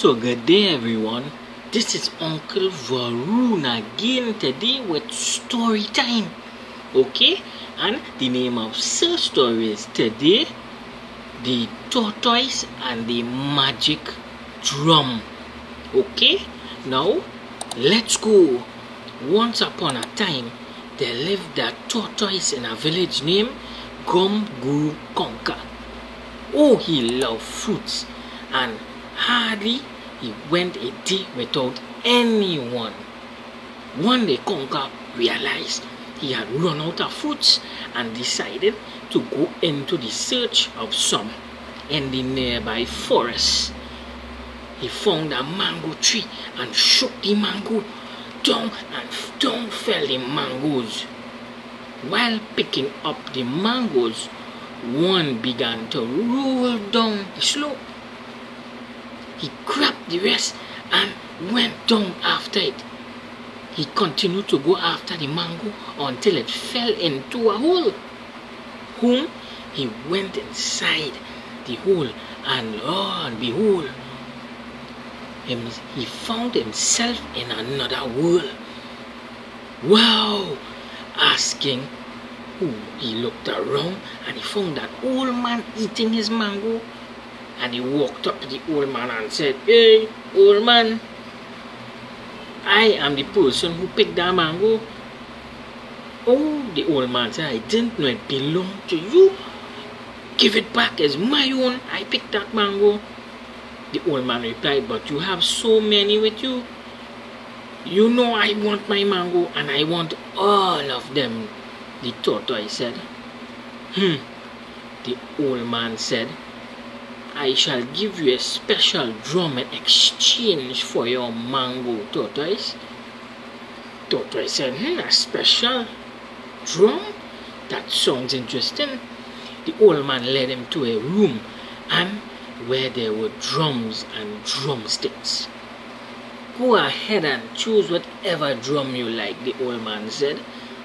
So good day everyone, this is Uncle Varun again today with story time. Okay, and the name of the story is today The Tortoise and the Magic Drum. Okay, now let's go. Once upon a time there lived a tortoise in a village named Gum Guru Conker. Oh, he loved fruits and hardly he went a day without anyone. One day Conker realized he had run out of fruits and decided to go into the search of some in the nearby forest. He found a mango tree and shook the mango down, and down fell the mangoes. While picking up the mangoes, one began to roll down the slope. He grabbed the rest and went down after it. He continued to go after the mango until it fell into a hole. He went inside the hole, and lo and behold, he found himself in another world. Wow! Asking who, he looked around and he found that old man eating his mango. And he walked up to the old man and said, "Hey, old man, I am the person who picked that mango." Oh, the old man said, "I didn't know it belonged to you. Give it back as my own. I picked that mango." The old man replied, "But you have so many with you. You know I want my mango and I want all of them." The tortoise said. The old man said, "I shall give you a special drum in exchange for your mango, tortoise." Tortoise said, "A special drum? That sounds interesting." The old man led him to a room and where there were drums and drumsticks. "Go ahead and choose whatever drum you like," the old man said.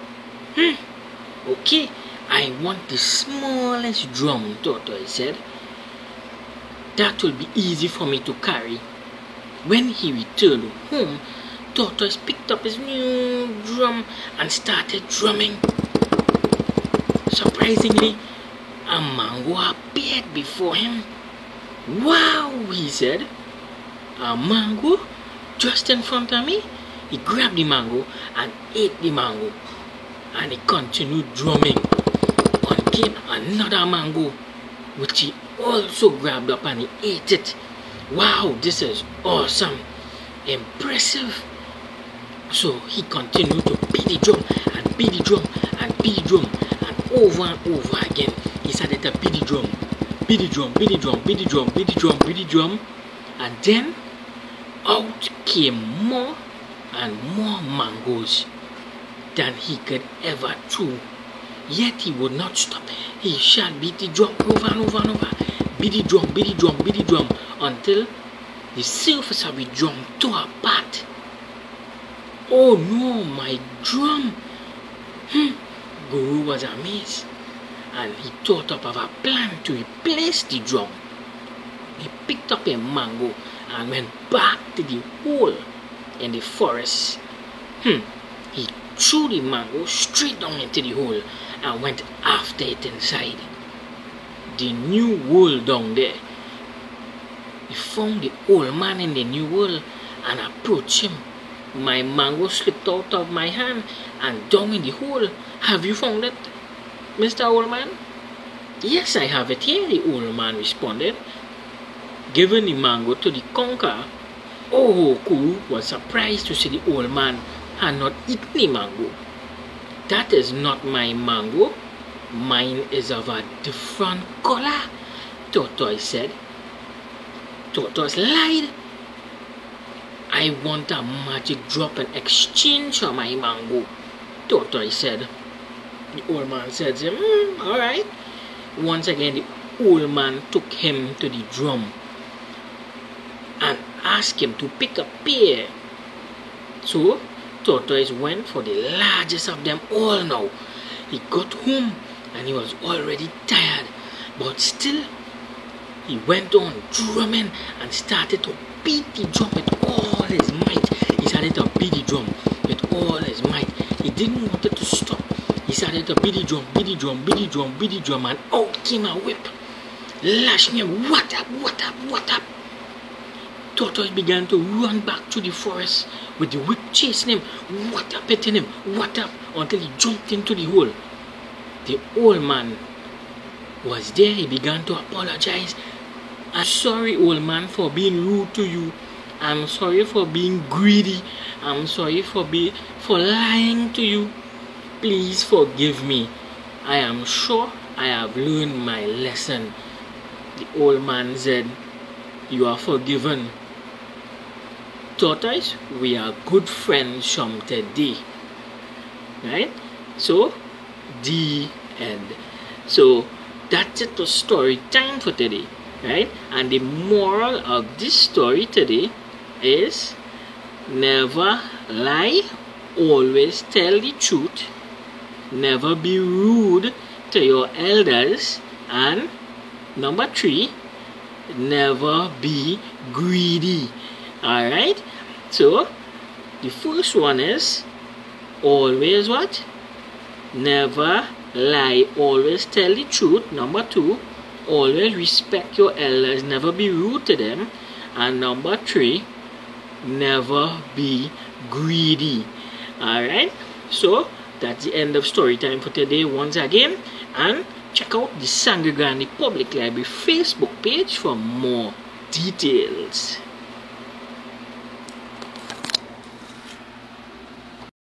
"Okay, I want the smallest drum," tortoise said. "That will be easy for me to carry." When he returned home, tortoise picked up his new drum and started drumming. Surprisingly, a mango appeared before him. "Wow," he said, "a mango just in front of me." He grabbed the mango and ate the mango, and he continued drumming. On came another mango, which he also grabbed up and he ate it. "Wow, this is awesome, impressive." So he continued to beat the drum and beat the drum and beat the drum, and over again he started to beat the drum, beat the drum, beat the drum, beat the drum, beat the drum, beat the drum, and then out came more and more mangoes than he could ever chew. Yet he would not stop. He shall beat the drum over and over and over. Beat the drum, beat the drum, beat the drum, until the surface of the drum tore apart. "Oh no, my drum!" Guru was amazed, and he thought up of a plan to replace the drum. He picked up a mango and went back to the hole in the forest. He threw the mango straight down into the hole and went after it inside the new world down there. He found the old man in the new world and approached him. "My mango slipped out of my hand and down in the hole. Have you found it, Mr. Old Man?" "Yes, I have it here," the old man responded, giving the mango to the conqueror. Oh, Guru was surprised to see the old man had not eaten the mango. "That is not my mango. Mine is of a different color," tortoise said. Tortoise lied. "I want a magic drop in exchange for my mango," tortoise said. The old man said to him, "Alright." Once again the old man took him to the drum and asked him to pick a pair. So tortoise went for the largest of them all. Now he got home and he was already tired, but still he went on drumming and started to beat the drum with all his might. He started to beat the drum with all his might. He didn't want it to stop. He started to beat the drum, beat the drum, beat the drum, beat the drum, and out came a whip, lashing him. What up, what up, what up? Tortoise began to run back to the forest with the whip chasing him. What up, hitting him, what up, until he jumped into the hole. The old man was there. He began to apologize. I'm sorry, old man, for being rude to you. I'm sorry for being greedy. I'm sorry for lying to you. Please forgive me. I am sure I have learned my lesson. The old man said, you are forgiven. Tortoise, we are good friends from today. Right? So, the end. So, that's it for story time for today. Right? And the moral of this story today is never lie, always tell the truth, never be rude to your elders, and number 3, never be greedy. Alright, so the first one is always what? Never lie, always tell the truth. Number 2, always respect your elders, never be rude to them. And number 3, never be greedy. Alright, so that's the end of story time for today once again. And check out the Sangre Grande Public Library Facebook page for more details.